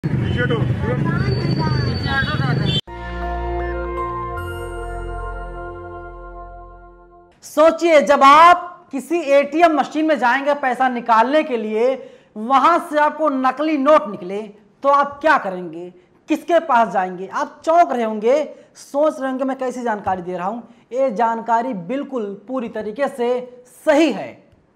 सोचिए, जब आप किसी एटीएम मशीन में जाएंगे पैसा निकालने के लिए, वहां से आपको नकली नोट निकले तो आप क्या करेंगे, किसके पास जाएंगे? आप चौंक रहे होंगे, सोच रहे होंगे मैं कैसी जानकारी दे रहा हूं। ये जानकारी बिल्कुल पूरी तरीके से सही है।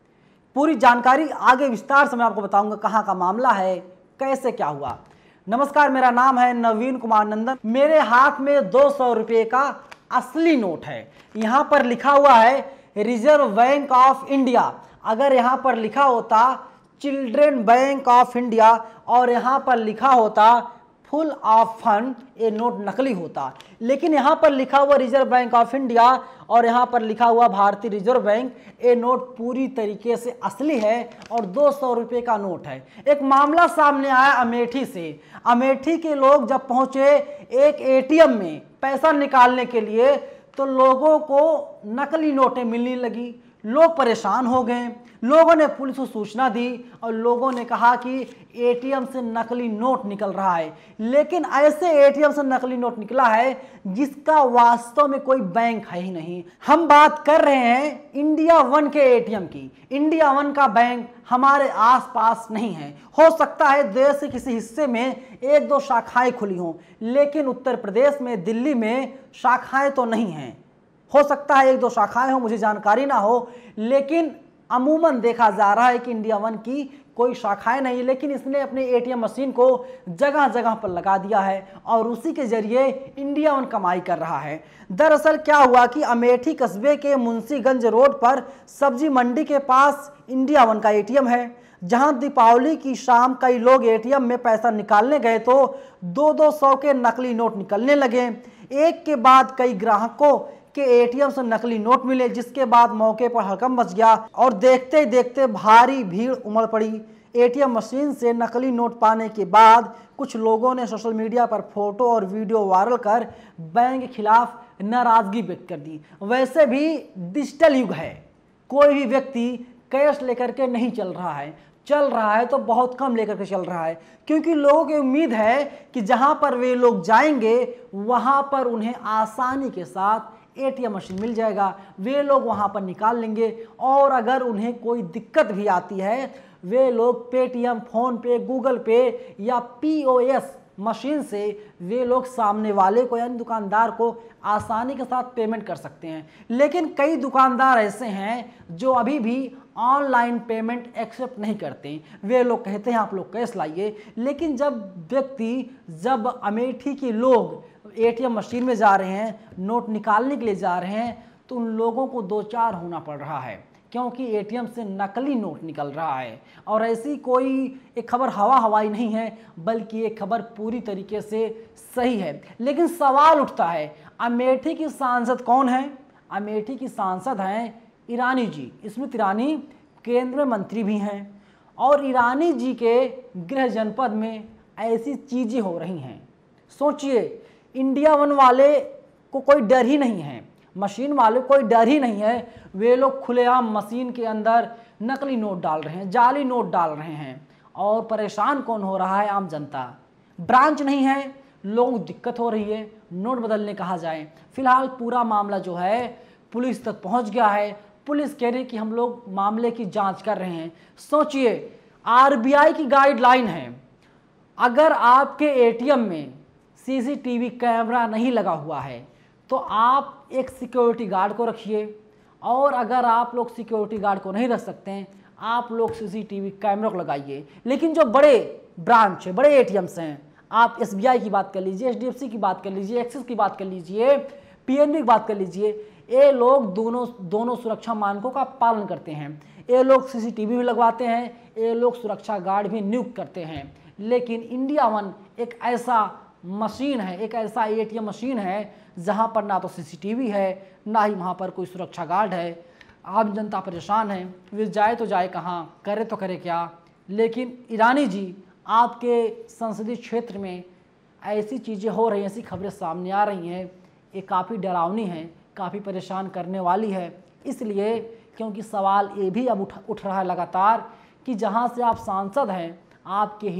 पूरी जानकारी आगे विस्तार से मैं आपको बताऊंगा, कहां का मामला है, कैसे क्या हुआ। नमस्कार, मेरा नाम है नवीन कुमार नंदन। मेरे हाथ में 200 रुपये का असली नोट है। यहां पर लिखा हुआ है रिजर्व बैंक ऑफ इंडिया। अगर यहां पर लिखा होता चिल्ड्रन बैंक ऑफ इंडिया और यहां पर लिखा होता फुल ऑफ फंड, ये नोट नकली होता। लेकिन यहां पर लिखा हुआ रिजर्व बैंक ऑफ इंडिया और यहां पर लिखा हुआ भारतीय रिजर्व बैंक, ये नोट पूरी तरीके से असली है और 200 रुपये का नोट है। एक मामला सामने आया अमेठी से। अमेठी के लोग जब पहुंचे एक एटीएम में पैसा निकालने के लिए, तो लोगों को नकली नोटें मिलने लगी। लोग परेशान हो गए। लोगों ने पुलिस को सूचना दी और लोगों ने कहा कि एटीएम से नकली नोट निकल रहा है। लेकिन ऐसे एटीएम से नकली नोट निकला है जिसका वास्तव में कोई बैंक है ही नहीं। हम बात कर रहे हैं इंडिया वन के एटीएम की। इंडिया वन का बैंक हमारे आसपास नहीं है। हो सकता है देश के किसी हिस्से में एक दो शाखाएं खुली हों, लेकिन उत्तर प्रदेश में, दिल्ली में शाखाएं तो नहीं हैं। हो सकता है एक दो शाखाएं हो, मुझे जानकारी ना हो, लेकिन अमूमन देखा जा रहा है कि इंडिया वन की कोई शाखाएं नहीं। लेकिन इसने अपने एटीएम मशीन को जगह जगह पर लगा दिया है और उसी के जरिए इंडिया वन कमाई कर रहा है। दरअसल क्या हुआ कि अमेठी कस्बे के मुंशीगंज रोड पर सब्जी मंडी के पास इंडिया वन का एटीएम है, जहां दीपावली की शाम कई लोग एटीएम में पैसा निकालने गए तो 200 के नकली नोट निकलने लगे। एक के बाद कई ग्राहकों के एटीएम से नकली नोट मिले, जिसके बाद मौके पर हड़कंप मच गया और देखते ही देखते भारी भीड़ उमड़ पड़ी। एटीएम मशीन से नकली नोट पाने के बाद कुछ लोगों ने सोशल मीडिया पर फोटो और वीडियो वायरल कर बैंक के खिलाफ नाराजगी व्यक्त कर दी। वैसे भी डिजिटल युग है, कोई भी व्यक्ति कैश लेकर के नहीं चल रहा है तो बहुत कम लेकर के चल रहा है, क्योंकि लोगों की उम्मीद है कि जहां पर वे लोग जाएंगे वहां पर उन्हें आसानी के साथ एटीएम मशीन मिल जाएगा। वे लोग वहां पर निकाल लेंगे और अगर उन्हें कोई दिक्कत भी आती है, वे लोग पेटीएम, फोन पे, गूगल पे या पीओएस मशीन से वे लोग सामने वाले को यानी दुकानदार को आसानी के साथ पेमेंट कर सकते हैं। लेकिन कई दुकानदार ऐसे हैं जो अभी भी ऑनलाइन पेमेंट एक्सेप्ट नहीं करते। वे लोग कहते हैं आप लोग कैश लाइए। लेकिन जब अमेठी के लोग एटीएम मशीन में जा रहे हैं, नोट निकालने के लिए जा रहे हैं, तो उन लोगों को दो चार होना पड़ रहा है, क्योंकि एटीएम से नकली नोट निकल रहा है। और ऐसी कोई एक खबर हवाई नहीं है, बल्कि ये खबर पूरी तरीके से सही है। लेकिन सवाल उठता है, अमेठी की सांसद कौन है? अमेठी की सांसद हैं ईरानी जी, स्मृति ईरानी, केंद्रीय मंत्री भी हैं। और ईरानी जी के गृह जनपद में ऐसी चीज़ें हो रही हैं। सोचिए, इंडिया वन वाले को कोई डर ही नहीं है, मशीन वाले को कोई डर ही नहीं है। वे लोग खुलेआम मशीन के अंदर नकली नोट डाल रहे हैं, जाली नोट डाल रहे हैं। और परेशान कौन हो रहा है? आम जनता। ब्रांच नहीं है, लोगों को दिक्कत हो रही है, नोट बदलने कहा जाए। फिलहाल पूरा मामला जो है पुलिस तक पहुंच गया है। पुलिस कह रही है कि हम लोग मामले की जांच कर रहे हैं। सोचिए, आरबीआई की गाइडलाइन है, अगर आपके एटीएम में सीसीटीवी कैमरा नहीं लगा हुआ है तो आप एक सिक्योरिटी गार्ड को रखिए, और अगर आप लोग सिक्योरिटी गार्ड को नहीं रख सकते हैं, आप लोग सीसीटीवी कैमरा को लगाइए। लेकिन जो बड़े ब्रांच है, बड़े एटीएम्स हैं, आप एसबीआई की बात कर लीजिए, एचडीएफसी की बात कर लीजिए, एक्सिस की बात कर लीजिए, पीएनबी की बात कर लीजिए, ये लोग दोनों सुरक्षा मानकों का पालन करते हैं। ये लोग सीसीटीवी भी लगवाते हैं, ये लोग सुरक्षा गार्ड भी नियुक्त करते हैं। लेकिन इंडिया वन एक ऐसा मशीन है, एक ऐसा एटीएम मशीन है जहां पर ना तो सीसीटीवी है, ना ही वहां पर कोई सुरक्षा गार्ड है। आम जनता परेशान है, वे जाए तो जाए कहाँ, करे तो करे क्या। लेकिन ईरानी जी, आपके संसदीय क्षेत्र में ऐसी चीज़ें हो रही हैं, ऐसी खबरें सामने आ रही हैं, ये काफ़ी डरावनी है, काफ़ी परेशान करने वाली है। इसलिए क्योंकि सवाल ये भी अब उठ रहा है लगातार कि जहाँ से आप सांसद हैं, आपके ही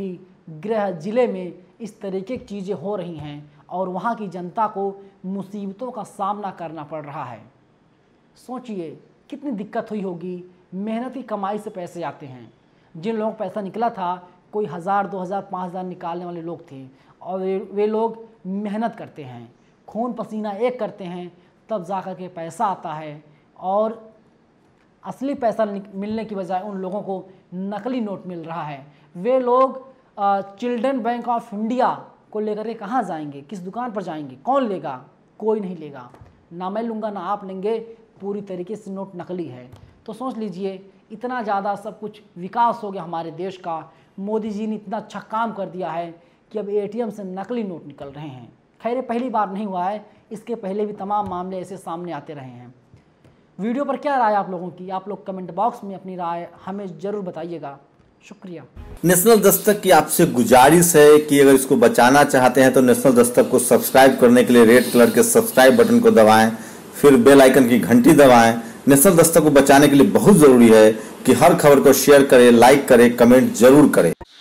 गृह जिले में इस तरीके की चीज़ें हो रही हैं और वहाँ की जनता को मुसीबतों का सामना करना पड़ रहा है। सोचिए कितनी दिक्कत हुई होगी। मेहनत की कमाई से पैसे आते हैं, जिन लोगों को पैसा निकला था कोई 1000, 2000, 5000 निकालने वाले लोग थे और वे लोग मेहनत करते हैं, खून पसीना एक करते हैं, तब जा कर के पैसा आता है और असली पैसा मिलने की बजाय उन लोगों को नकली नोट मिल रहा है। वे लोग चिल्ड्रन बैंक ऑफ इंडिया को लेकर के कहाँ जाएंगे, किस दुकान पर जाएंगे, कौन लेगा? कोई नहीं लेगा, ना मैं लूँगा ना आप लेंगे, पूरी तरीके से नोट नकली है। तो सोच लीजिए इतना ज़्यादा सब कुछ विकास हो गया हमारे देश का, मोदी जी ने इतना अच्छा काम कर दिया है कि अब एटीएम से नकली नोट निकल रहे हैं। खैर पहली बार नहीं हुआ है, इसके पहले भी तमाम मामले ऐसे सामने आते रहे हैं। वीडियो पर क्या राय आप लोगों की? आप लोग कमेंट बॉक्स में अपनी राय हमें ज़रूर बताइएगा। शुक्रिया। नेशनल दस्तक की आपसे गुजारिश है कि अगर इसको बचाना चाहते हैं तो नेशनल दस्तक को सब्सक्राइब करने के लिए रेड कलर के सब्सक्राइब बटन को दबाएं, फिर बेल आइकन की घंटी दबाएं। नेशनल दस्तक को बचाने के लिए बहुत जरूरी है कि हर खबर को शेयर करें, लाइक करें, कमेंट जरूर करें।